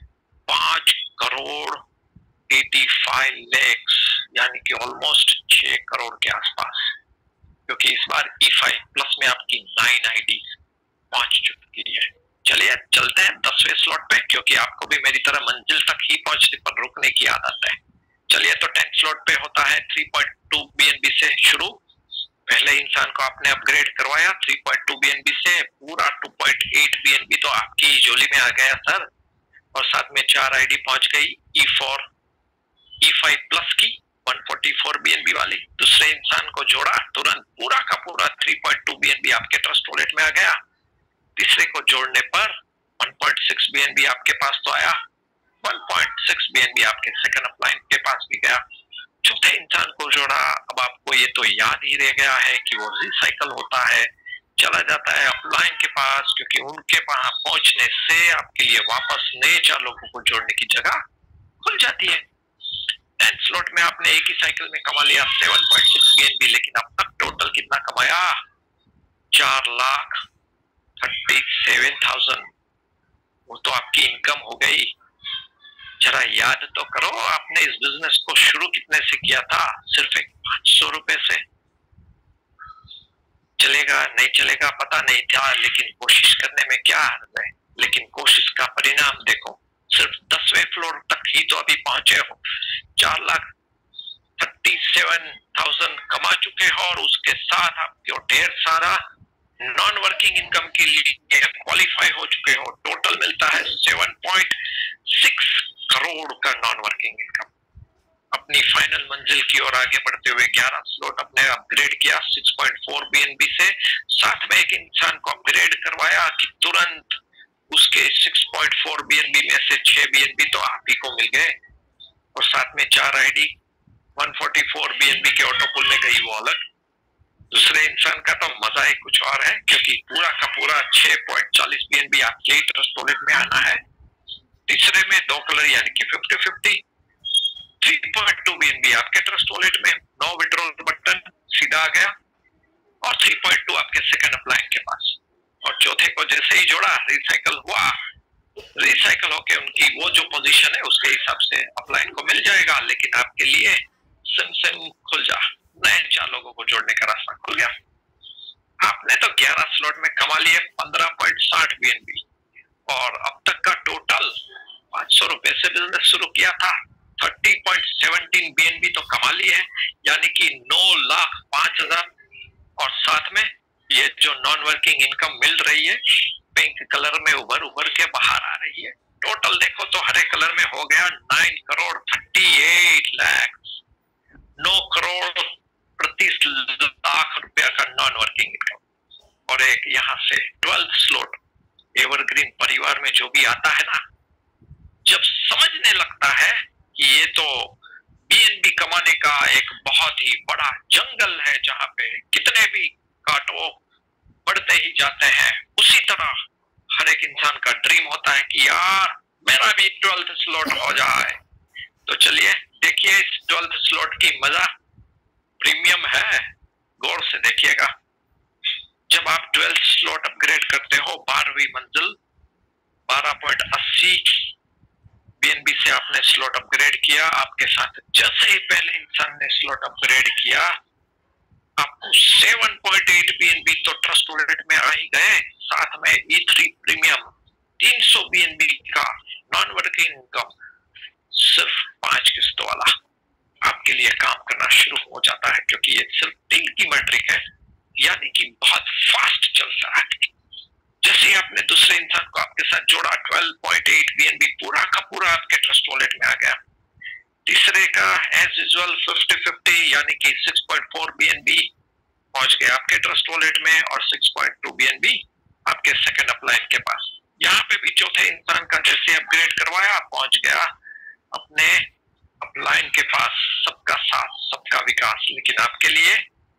पांच करोड़ एटी फाइव लैक्स, यानी कि ऑलमोस्ट छह करोड़ के आसपास, क्योंकि इस बार ई फाइव प्लस में आपकी नाइन आईडी पहुंच चुकी है। चलिए चलते हैं दसवें स्लॉट पे, क्योंकि आपको भी मेरी तरह मंजिल तक ही पहुंचने पर रुकने की आदत है। चलिए, तो टेंथ स्लॉट पे होता है थ्री पॉइंट टू बीएनबी से शुरू। पहले इंसान को आपने अपग्रेड करवाया थ्री पॉइंट टू बीएनबी से, पूरा टू पॉइंट एट बीएनबी तो आपकी झोली में आ गया सर, और साथ में चार आईडी पहुंच गई E four E five plus की वन फोर्टी फोर बीएनबी वाली। दूसरे इंसान को जोड़ा, तुरंत पूरा का पूरा थ्री पॉइंट टू बीएनबी आपके ट्रस्ट वॉलेट में आ गया। तीसरे को जोड़ने पर वन पॉइंट सिक्स बीएनबी आपके पास तो आया, वन पॉइंट सिक्स बीएनबी आपके सेकंड अपलाइन के पास भी गया। चौथे इंसान को जोड़ा, अब आपको ये तो याद ही रह गया है कि वो रिसाइकल होता है, चला जाता है अपलाइन के पास, क्योंकि उनके वहां पहुंचने से आपके लिए वापस नए चार लोगों को जोड़ने की जगह खुल जाती है। टेंथ स्लॉट में आपने एक ही साइकिल में कमा लिया सेवन पॉइंट सिक्स बीएनबी, लेकिन अब तक टोटल कितना कमाया, चार लाख थर्टी सेवन थाउजेंड। वो तो आपकी इनकम हो गई। जरा याद तो करो, आपने इस बिजनेस को शुरू कितने से किया था, सिर्फ एक पांच सौ रुपए से। चलेगा नहीं चलेगा पता नहीं था, लेकिन कोशिश करने में क्या हर्ज है। लेकिन कोशिश का परिणाम देखो, सिर्फ दसवें फ्लोर तक ही तो अभी पहुंचे हो, चार लाख थर्टी सेवन थाउजेंड कमा चुके हो, और उसके साथ आपको ढेर सारा नॉन वर्किंग इनकम के लिए क्वालिफाई हो चुके हो। टोटल मिलता है सेवन पॉइंट सिक्स करोड़ का नॉन वर्किंग इनकम। अपनी फाइनल मंजिल की ओर आगे बढ़ते हुए ग्यारह स्लॉट अपने अपग्रेड किया सिक्स पॉइंट फोर बीएनबी से, साथ में एक इंसान को अपग्रेड करवाया कि तुरंत उसके सिक्स पॉइंट फोर बीएनबी में से छह बीएनबी तो आप ही को मिल गए, और साथ में चार ID one forty four BNB के ऑटो पुल में गई वो अलग। दूसरे इंसान का तो मजा ही कुछ और है, क्योंकि पूरा का पूरा छह पॉइंट चालीस बीएनबी आपके ट्रस्ट वॉलेट में आना है। तीसरे में दो कलर यानी कि fifty fifty, three point two BNB आपके ट्रस्ट वॉलेट में, नो विड्रॉल बटन सीधा आ गया, और थ्री पॉइंट टू आपके सेकंड अपलाइन के पास, और चौथे को जैसे ही जोड़ा रिसाइकल हुआ, रिसाइकल होके उनकी वो जो पोजीशन है उसके हिसाब से अपलाइन को मिल जाएगा। लेकिन आपके लिए सिम सिम खुल जा, नए चार लोगों को जोड़ने का रास्ता खुल गया। आपने तो ग्यारह स्लॉट में कमा लिए पंद्रह पॉइंट साठ बीएनबी, और अब तक का टोटल पांच सौ रुपए से बिजनेस शुरू किया था, तीस पॉइंट एक सात बीएनबी तो कमा लिए है, यानी कि नौ लाख पांच हजार। और साथ में ये जो नॉन वर्किंग इनकम मिल रही है पिंक कलर में उभर उभर के बाहर आ रही है। टोटल देखो तो हरे कलर में हो गया nine crore thirty eight lakh, नौ करोड़ पैंतीस लाख रुपया का नॉन वर्किंग इनकम। और एक यहाँ से ट्वेल्थ स्लॉट एवरग्रीन परिवार में जो भी आता है ना, जब समझने लगता है कि ये तो बीएनबी कमाने का एक बहुत ही बड़ा जंगल है जहां पे कितने भी काटो बढ़ते ही जाते हैं, उसी तरह हर एक इंसान का ड्रीम होता है कि यार मेरा भी ट्वेल्थ स्लॉट हो जाए। तो चलिए देखिए इस ट्वेल्थ स्लॉट की मजा, प्रीमियम है, गौर से देखिएगा। जब आप ट्वेल्थ स्लॉट अपग्रेड करते हो, बारहवीं मंजिल बारह पॉइंट अस्सी बीएनबी से आपने स्लॉट अपग्रेड किया, आपके साथ जैसे ही पहले इंसान ने स्लॉट अपग्रेड किया आपको सात पॉइंट आठ बीएनबी तो ट्रस्ट वॉलेट में आ ही गए, साथ में ई थ्री प्रीमियम तीन सौ बीएनबी का नॉन वर्किंग इनकम सिर्फ पांच किस्तों वाला आपके लिए काम करना शुरू हो जाता है, क्योंकि ये सिर्फ तीन की मैट्रिक है, यानी कि बहुत फास्ट चलता है। जैसे ही आपने दूसरे इंसान को आपके साथ जोड़ा, बारह पॉइंट आठ बीएनबी पूरा का पूरा आपके ट्रस्ट वॉलेट में आ गया। तीसरे का एज यूजुअल फिफ्टी फिफ्टी यानी कि छह पॉइंट चार बीएनबी पहुंच गया आपके ट्रस्ट वॉलेट में, और छह पॉइंट दो बीएनबी आपके सेकंड अपलाइन के पास। यहाँ पे भी चौथे इंसान का जैसे अपग्रेड करवाया पहुंच गया अपने अपलाइन के पास। सबका साथ सबका विकास, लेकिन आपके लिए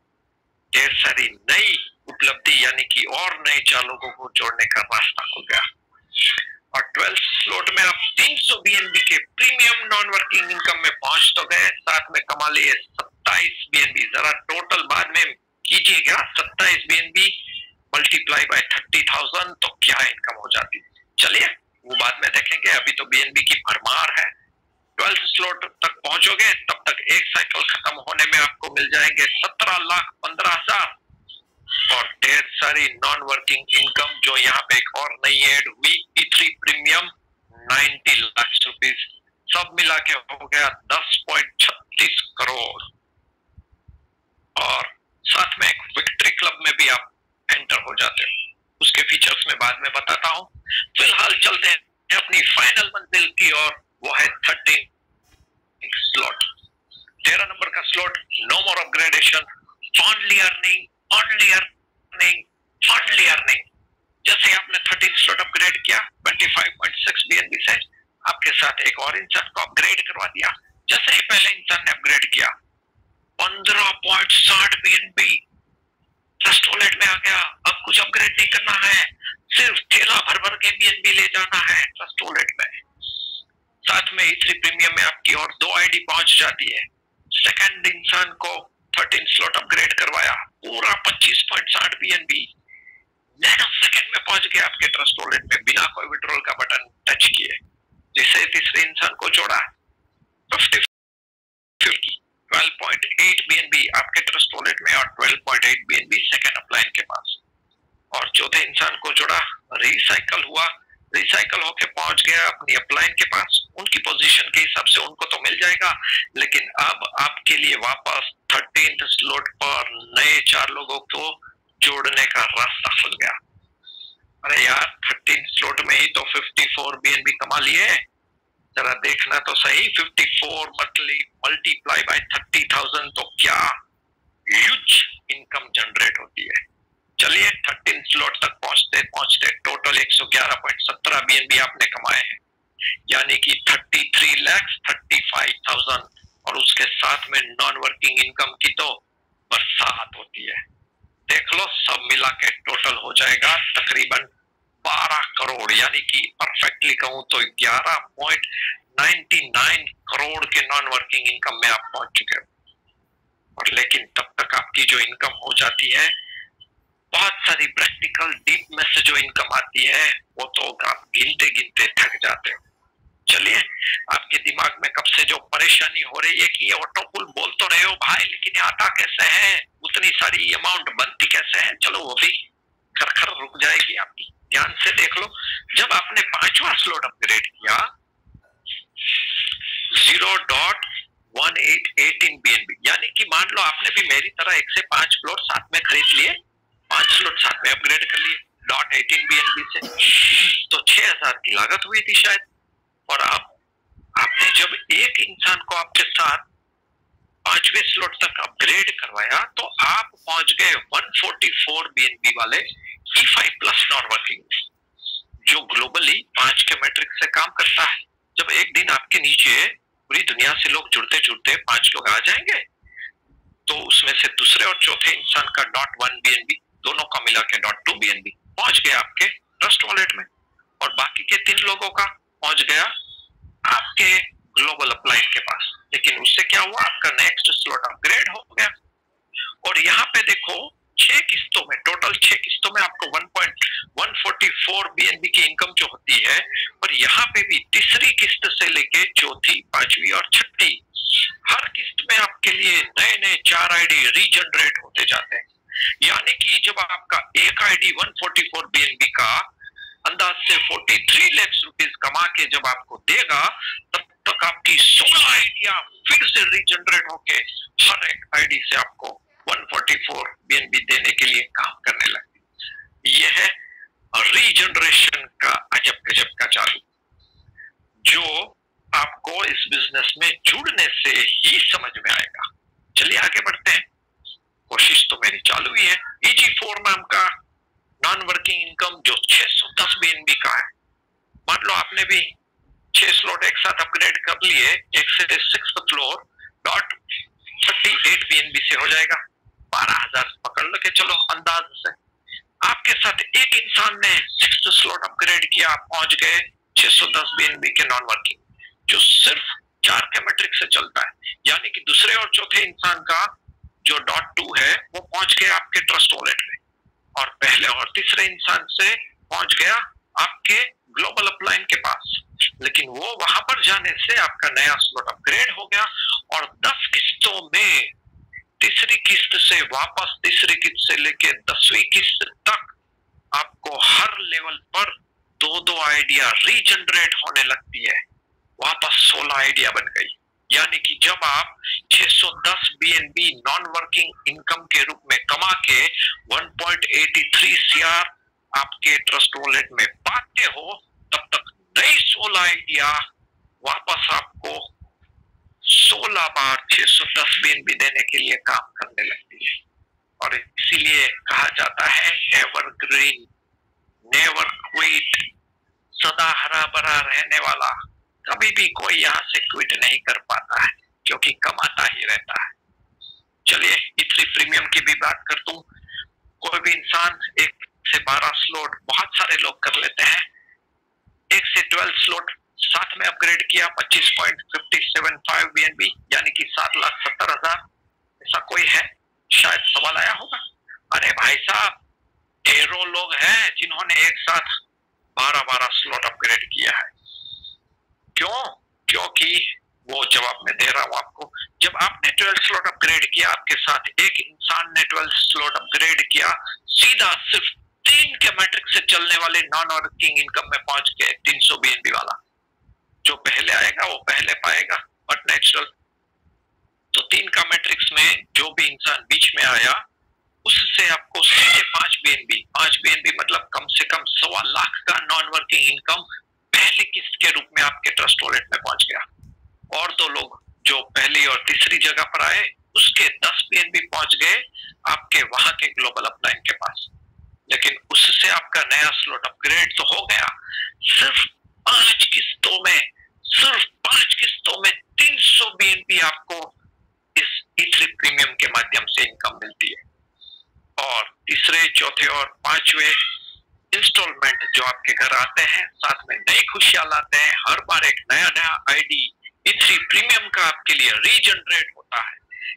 ढेर सारी नई उपलब्धि यानी कि और नए चार लोगों को जोड़ने का रास्ता खुल गया। और ट्वेल्थ स्लॉट में आप तीन सौ बीएनबी के प्रीमियम नॉन वर्किंग इनकम में पहुंच तो गए, साथ में कमा लिए सत्ताईस बीएनबी। जरा टोटल बाद में कीजिएगा, सत्ताईस BNB multiply by thirty thousand तो क्या इनकम हो जाती। चलिए वो बाद में देखेंगे, अभी तो बीएनबी की भरमार है। ट्वेल्थ स्लॉट तक पहुंचोगे तब तक एक साइकिल खत्म होने में आपको मिल जाएंगे सत्रह लाख पंद्रह हजार और ढेर सारी नॉन वर्किंग इनकम, जो यहाँ पे एक और नई ऐड हुई ई थ्री प्रीमियम नब्बे लाख रुपीस, सब मिला के हो गया दस पॉइंट छत्तीस करोड़। और साथ में एक विक्ट्री क्लब में भी आप एंटर हो जाते हो, उसके फीचर्स में बाद में बताता हूँ। फिलहाल चलते हैं अपनी फाइनल मंजिल की और, वो है थर्टीन स्लॉट, तेरह नंबर का slot. No more upgradation, only earning, only earning, only earning. जैसे आपने थर्टीन स्लॉट अपग्रेड किया पच्चीस पॉइंट छह बीएनबी से, आपके साथ एक और इंसान को अपग्रेड करवा दिया। जैसे ही पहले इंसान ने अपग्रेड किया पंद्रह पॉइंट साठ बीएनबी ट्रस्ट वॉलेट में आ गया। अब कुछ अपग्रेड नहीं करना है, सिर्फ थैला भर भर के बीएनबी ले जाना है ट्रस्ट वॉलेट में। साथ में ई थ्री प्रीमियम में आपकी और दो आईडी पहुंच जाती है। सेकंड इंसान को थर्टीन स्लॉट अपग्रेड करवाया, पूरा पच्चीस पॉइंट साठ बीएनबी नैनो सेकंड में पहुंच गया आपके ट्रस्ट वॉलेट में बिना कोई विड्रॉल का बटन टच किए। जिसे तीसरे इंसान को जोड़ा बारह पॉइंट आठ बीएनबी आपके ट्रस्ट वॉलेट में और बारह पॉइंट आठ बीएनबी सेकंड अपलाइन के पास। और चौथे इंसान को जोड़ा, रिसाइकल हुआ, रिसाइकल होके पहुंच गया अपनी अपलाइन के पास। उनकी पोजीशन के हिसाब से उनको तो मिल जाएगा, लेकिन अब आपके लिए वापस थर्टीन्थ स्लॉट पर नए चार लोगों को जोड़ने का रास्ता खुल गया। अरे यार थर्टीन स्लॉट में ही तो चौवन बीएनबी कमा लिए, जरा देखना तो सही। चौवन मल्टीप्लाई बाय थर्टी थाउजेंड तो क्या ह्यूज इनकम जनरेट होती है। चलिए थर्टीन स्लॉट तक पहुंचते पहुंचते टोटल एक सौ ग्यारह पॉइंट सत्रह बीएनबी आपने कमाए हैं, यानी कि तैंतीस लाख पैंतीस हजार, और उसके साथ में नॉन वर्किंग इनकम की तो बरसात होती है। देख लो सब मिला के टोटल हो जाएगा तकरीबन बारह करोड़, यानी कि परफेक्टली कहूं तो ग्यारह पॉइंट नौ नौ करोड़ के नॉन वर्किंग इनकम में आप पहुंच चुके हो। और लेकिन तब तक आपकी जो इनकम हो जाती है, बहुत सारी प्रैक्टिकल डीप में से जो इनकम आती है वो तो आप गिनते गिनते थक जाते हो। चलिए, आपके दिमाग में कब से जो परेशानी हो रही है कि ये ऑटोपुल बोल तो रहे हो भाई, लेकिन ये आता कैसे है, उतनी सारी अमाउंट बनती कैसे है, चलो वो भी खरखर रुक जाएगी आपकी। ध्यान से देख लो, जब आपने पांचवा स्लॉट अपग्रेड किया zero dot one eight eight in BNB, यानी कि मान लो आपने भी मेरी तरह एक से पांच फ्लोर साथ में खरीद लिए, पांच स्लॉट साथ में अपग्रेड कर लिए डॉट एटीन बीएनबी से, तो छह हजार की लागत हुई थी शायद। और आप आपने जब एक इंसान को आपके साथ पांचवे स्लॉट तक अपग्रेड करवाया तो आप पहुंच गए वन फोर्टी फोर बीएनबी वाले E five plus non working, जो ग्लोबली पांच के मैट्रिक्स से काम करता है। जब एक दिन आपके नीचे पूरी दुनिया से लोग जुड़ते जुड़ते पांच लोग आ जाएंगे, तो उसमें से दूसरे और चौथे इंसान का डॉट वन बीएनबी, दोनों का मिला के डॉट टू बीएनबी पहुंच गया आपके ट्रस्ट वॉलेट में, और बाकी के तीन लोगों का पहुंच गया आपके ग्लोबल अपलाइन के पास। लेकिन उससे क्या हुआ, आपका नेक्स्ट स्लॉट अपग्रेड हो गया। और यहाँ पे देखो, छह किस्तों में, टोटल छह किस्तों में आपको one point one four four BNB की इनकम जो होती है, और यहाँ पे भी तीसरी किस्त से लेके चौथी, पांचवी और छठी, हर किस्त में आपके लिए नए नए चार आईडी रीजनरेट होते जाते हैं। यानी कि जब आपका एक ID one forty four BNB का अंदाज से तैंतालीस लाख रुपीस कमा के जब आपको देगा, तब तक आपकी सोलह आइडिया फिर से रीजनरेट होके हर एक आईडी से आपको वन फोर्टी फोर बीएनबी देने के लिए काम करने लगती। यह है रीजनरेशन का अजब गजब का जादू, जो आपको इस बिजनेस में जुड़ने से ही समझ में आएगा। चलिए आगे बढ़ते हैं, कोशिश तो मेरी चालू ही है। ईजी फोरमैम का नॉन वर्किंग इनकम जो छह सौ दस बीएनबी का है, मान लो आपने भी छह स्लॉट एक साथ अपग्रेड कर लिए, एक से six floor dot thirty eight BNB से हो जाएगा बारह हजार पकड़ लो के चलो अंदाज से। आपके साथ एक इंसान ने सिक्स स्लॉट अपग्रेड किया, पहुंच गए छह सौ दस बीएनबी के नॉन वर्किंग, जो सिर्फ चार के मैट्रिक से चलता है। यानी कि दूसरे और चौथे इंसान का जो डॉट टू है वो पहुंच गया आपके ट्रस्ट वॉलेट में, और पहले और तीसरे इंसान से पहुंच गया आपके ग्लोबल अपलाइन के पास। लेकिन वो वहां पर जाने से आपका नया स्लॉट अपग्रेड हो गया, और दस किस्तों में तीसरी किस्त से वापस तीसरी किस्त से लेके दसवीं किस्त तक आपको हर लेवल पर दो दो आइडिया रीजनरेट होने लगती है, वापस सोलह आइडिया बन गई। यानी कि जब आप छह सौ दस बीएनबी नॉन वर्किंग इनकम के रूप में कमा के one point eight three CR आपके ट्रस्ट वॉलेट में पाते हो, तब तक नई सोलह आइडिया वापस आपको सोलह बार छह सौ दस बीएनबी देने के लिए काम करने लगती है। और इसीलिए कहा जाता है एवरग्रीन, नेवर क्विट, सदा हरा भरा रहने वाला, कभी भी कोई यहाँ से क्विट नहीं कर पाता है, क्योंकि कमाता ही रहता है। चलिए इतनी प्रीमियम की भी बात कर दूं, कोई भी इंसान एक से बारह स्लॉट, बहुत सारे लोग कर लेते हैं, एक से ट्वेल्व स्लॉट साथ में अपग्रेड किया, पच्चीस point fifty seven five BNB, यानी कि सात लाख सत्तर हजार। ऐसा कोई है? शायद सवाल आया होगा। अरे भाई साहब, ढेरों लोग हैं जिन्होंने एक साथ बारह बारह स्लॉट अपग्रेड किया है। क्यों? क्योंकि वो जवाब मैं दे रहा हूं आपको। जब आपने ट्वेल्व स्लॉट अपग्रेड किया, आपके साथ एक इंसान ने ट्वेल्व स्लॉट अपग्रेड किया, सीधा सिर्फ तीन के मैट्रिक से चलने वाले नॉन वर्किंग इनकम में पहुंच गए, तीन सौ बीएनबी वाला। जो पहले आएगा वो पहले पाएगा, बट नेचुरल। तो तीन का मैट्रिक्स में जो भी इंसान बीच में आया, उससे आपको सीधे पांच बीएनबी, पांच बीएनबी मतलब कम से कम सवा लाख का नॉन वर्किंग इनकम पहली किस्त के रूप में आपके ट्रस्ट वॉलेट में पहुंच गया। और दो लोग जो पहली और तीसरी जगह पर आए, उसके दस बीएनबी पहुंच गए आपके वहां के ग्लोबल अपलाइन के पास। लेकिन उससे आपका नया स्लॉट अपग्रेड तो हो गया, सिर्फ पांच किस्तों में, सिर्फ पांच किस्तों में तीन सौ बीएनबी आपको इस ई थ्री प्रीमियम के माध्यम से इनकम मिलती है। और तीसरे, चौथे और पांचवे इंस्टॉलमेंट जो आपके घर आते हैं, साथ में नई खुशियां लाते हैं, हर बार एक नया नया आईडी ई थ्री प्रीमियम का आपके लिए रीजनरेट होता है।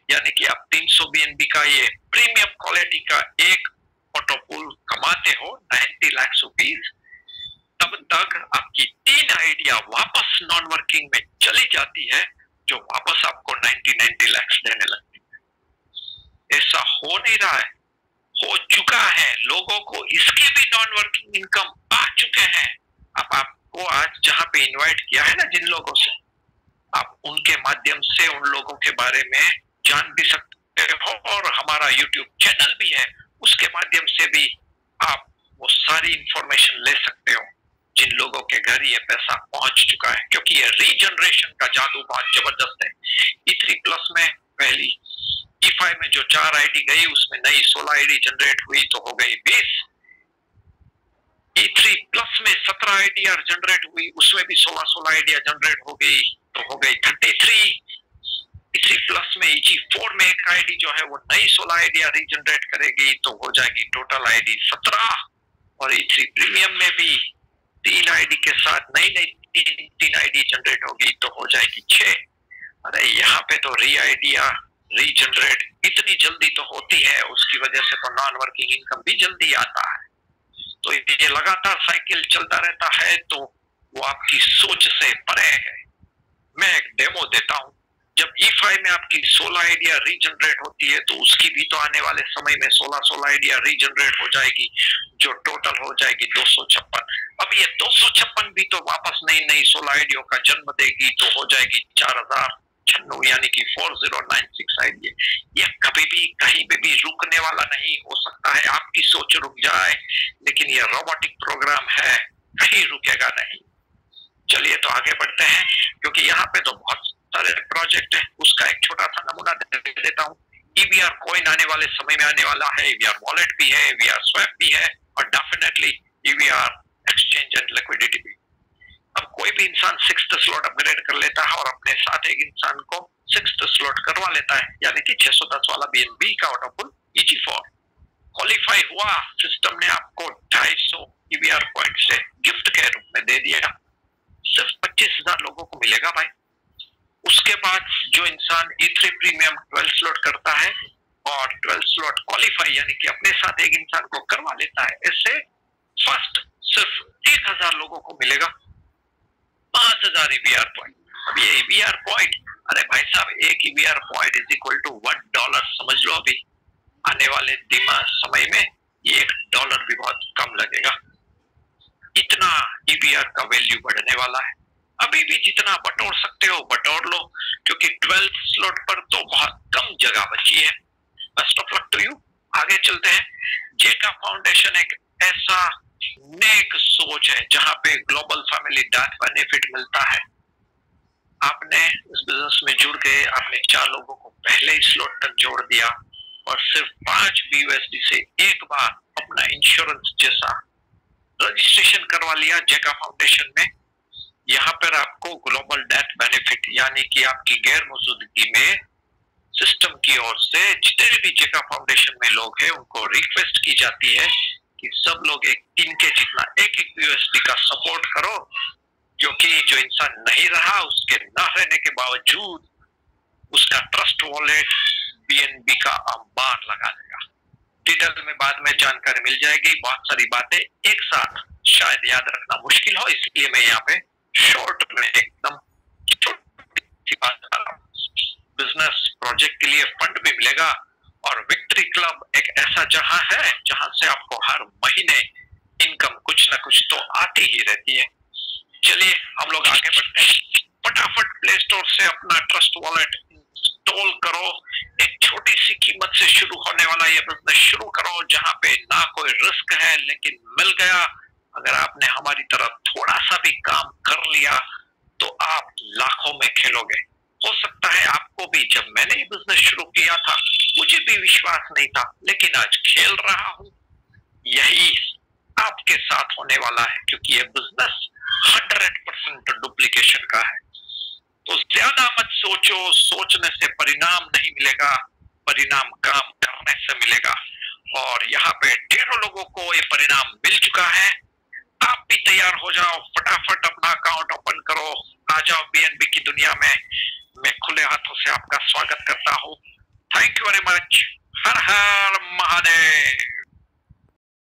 यानी कि आप तीन सौ बीएनबी का ये प्रीमियम क्वालिटी का एक ऑटोपूल कमाते हो नब्बे लाख रुपीस, तब तक आपकी तीन आइडिया वापस नॉन वर्किंग में चली जाती है, जो वापस आपको नब्बे नब्बे लाख देने लगती है। ऐसा हो नहीं रहा है, हो चुका है। लोगों को इसकी भी नॉन वर्किंग इनकम आ चुके हैं। अब आपको आज जहां पे इनवाइट किया है ना जिन लोगों से, आप उनके माध्यम से उन लोगों के बारे में जान भी सकते हो, और हमारा यूट्यूब चैनल भी है, उसके माध्यम से भी आप वो सारी इंफॉर्मेशन ले सकते हो जिन लोगों के घर ये पैसा पहुंच चुका है, क्योंकि ये रीजनरेशन का जादू बहुत जबरदस्त है। ई थ्री प्लस में पहली, ई फाइव में जो चार आईडी गई उसमें नई सोलह आईडी जनरेट हुई तो हो गई बीस, ई थ्री प्लस में सत्रह आइडिया जनरेट हुई, उसमें भी सोलह सोलह आइडिया जनरेट हो गई तो हो गई तैंतीस। ई थ्री प्लस में ई जी फोर में एक आईडी जो है वो नई सोलह आइडिया रीजनरेट करेगी तो हो जाएगी टोटल आईडी सत्रह, और ई थ्री प्रीमियम में भी तीन आईडी के साथ नई नई तीन तीन आईडी जनरेट होगी तो हो जाएगी छह। अरे यहाँ पे तो री आइडिया रीजनरेट इतनी जल्दी तो होती है, उसकी वजह से तो नॉन वर्किंग इनकम भी जल्दी आता है। तो ये लगातार साइकिल चलता रहता है, तो वो आपकी सोच से परे है। मैं एक डेमो देता हूँ। जब ई फाइव में आपकी सोलह आइडिया रीजनरेट होती है तो उसकी भी तो आने वाले समय में सोलह सोलह आइडिया रीजनरेट हो जाएगी, जो टोटल हो जाएगी दो सौ छप्पन। अब ये दो सौ छप्पन भी तो वापस नई नई सोलह आइडियो का जन्म देगी तो हो जाएगी चार हजार छन्नू, यानी कि चार हज़ार छियानवे आइडिया। ये कभी भी कहीं पे भी रुकने वाला नहीं। हो सकता है आपकी सोच रुक जाए, लेकिन ये रोबोटिक प्रोग्राम है, कहीं रुकेगा नहीं। चलिए तो आगे बढ़ते हैं, क्योंकि यहाँ पे तो बहुत सारे प्रोजेक्ट है। उसका एक छोटा सा नमूना दे देता हूँ। ईवीआर कॉइन आने वाले समय में आने वाला है, ईवीआर वॉलेट भी है, ईवीआर स्वैप भी है, और definitely EVR exchange and liquidity भी। अब कोई भी इंसान सिक्स्थ स्लॉट अपग्रेड कर लेता है और अपने साथ एक इंसान को सिक्स्थ स्लॉट करवा लेता है, यानी कि छह सौ दस वाला बीएनबी का auto pull E G four qualify हुआ। सिस्टम ने आपको ढाई सौ ईवीआर पॉइंट से गिफ्ट के रूप में दे दिया। सिर्फ पच्चीस हजार लोगों को मिलेगा भाई। उसके बाद जो इंसान E three premium twelve slot करता है और ट्वेल्व स्लॉट क्वालिफाई, यानी कि अपने साथ एक इंसान को करवा लेता है, इससे फर्स्ट सिर्फ एक हजार लोगों को मिलेगा पांच हजार ईवीआर पॉइंट। अब ये ईवीआर पॉइंट, अरे भाई साहब, एक EVR point is equal to one dollar समझ लो। अभी आने वाले दिमाग समय में ये एक डॉलर भी बहुत कम लगेगा, इतना ईवीआर का वैल्यू बढ़ने वाला है। अभी भी जितना बटोर सकते हो बटोर लो, क्योंकि ट्वेल्थ स्लॉट पर तो बहुत कम जगह बची है। Best of luck to you. आगे चलते हैं। जेका फाउंडेशन एक ऐसा नेक सोच है जहां पे ग्लोबल फैमिली डेथ बेनिफिट मिलता है। आपने इस बिजनेस में जुड़ गए, आपने चार लोगों को पहले ही स्लॉट तक जोड़ दिया और सिर्फ पांच बीयूएसडी से एक बार अपना इंश्योरेंस जैसा रजिस्ट्रेशन करवा लिया जेका फाउंडेशन में। यहाँ पर आपको ग्लोबल डेथ बेनिफिट, यानी कि आपकी गैर मौजूदगी में सिस्टम की ओर से जितने भी जेका फाउंडेशन में लोग हैं उनको रिक्वेस्ट की जाती है कि सब लोग एक तीन के जितना एक एक यूएसडी का सपोर्ट करो, क्योंकि जो इंसान नहीं रहा उसके न रहने के बावजूद उसका ट्रस्ट वॉलेट बीएनबी का अंबार लगा देगा। डिटेल में बाद में जानकारी मिल जाएगी। बहुत सारी बातें एक साथ शायद याद रखना मुश्किल हो, इसलिए मैं यहाँ पे शॉर्ट में एकदम छोटी बात बता रहा हूँ। बिजनेस प्रोजेक्ट के लिए फंड भी मिलेगा, और विक्ट्री क्लब एक ऐसा जहां है जहां से आपको हर महीने इनकम कुछ ना कुछ तो आती ही रहती है। चलिए हम लोग आगे बढ़ते हैं। फटाफट प्ले स्टोर से अपना ट्रस्ट वॉलेट इंस्टॉल करो। एक छोटी सी कीमत से शुरू होने वाला ये बिजनेस शुरू करो, जहां पे ना कोई रिस्क है लेकिन मिल गया। अगर आपने हमारी तरह थोड़ा सा भी काम कर लिया तो आप लाखों में खेलोगे। हो सकता है आपको भी, जब मैंने ये बिजनेस शुरू किया था मुझे भी विश्वास नहीं था, लेकिन आज खेल रहा हूं। यही आपके साथ होने वाला है, क्योंकि ये बिजनेस हंड्रेड परसेंट डुप्लीकेशन का है। तो ज्यादा मत सोचो, सोचने से परिणाम नहीं मिलेगा, परिणाम काम करने से मिलेगा। और यहाँ पे ढेरों लोगों को ये परिणाम मिल चुका है। आप भी तैयार हो जाओ, फटाफट अपना अकाउंट ओपन करो, आ जाओ बीएनबी की दुनिया में। मैं खुले हाथों से आपका स्वागत करता हूँ। Thank you very much. हर हर महादेव।